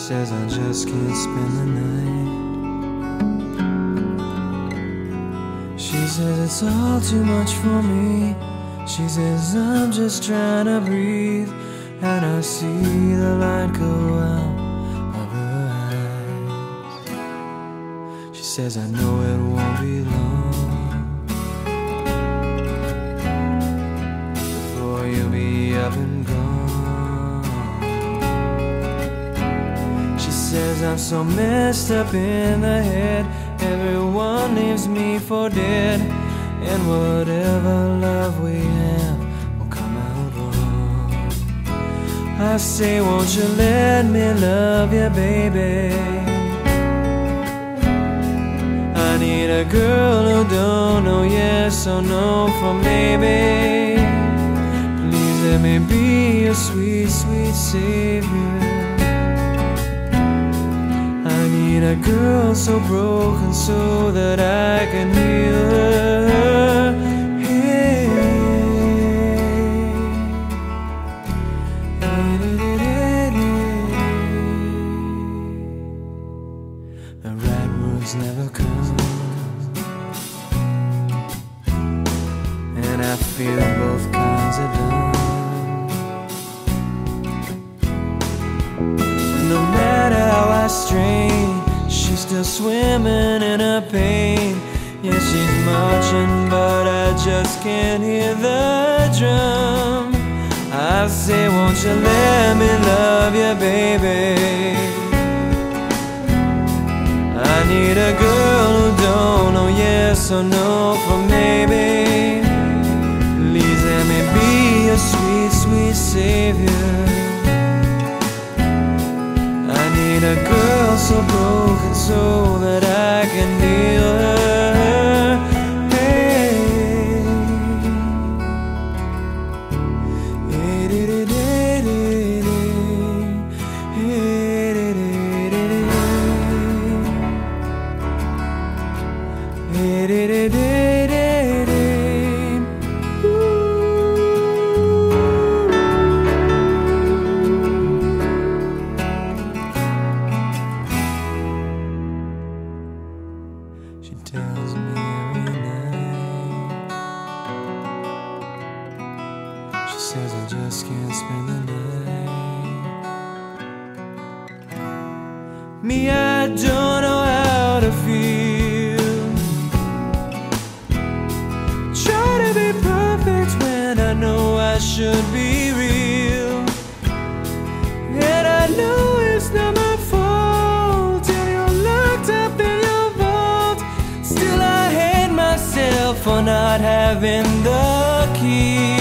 says I just can't spend the night. She says it's all too much for me. She says I'm just trying to breathe, and I see the light go out of her eyes. She says I know it won't be long before you'll be up and gone. She says I'm so messed up in the head, everyone leaves me for dead, and whatever love we have will come out wrong. I say, won't you let me love you, baby? I need a girl who don't know yes or no for maybe. Please let me be your sweet, sweet savior. I need a girl so broken so that I can heal her. Hey. The right words never come, and I feel both kinds of dumb. No matter how I strain, she's still swimming in her pain. Yeah, she's marching, but I just can't hear the drum. I say, won't you let me love you, baby? I need a girl who don't know yes or no for maybe. Please let me be your sweet, sweet savior. I need a girl so broken so that I can heal her. Hey. Hey, hey, hey, she tells me every night. She says I just can't spend the night. Me, I don't know how to feel. Try to be perfect when I know I should be real. And I know it's not my fault till you're locked up in your vault. Still I hate myself for not having the key.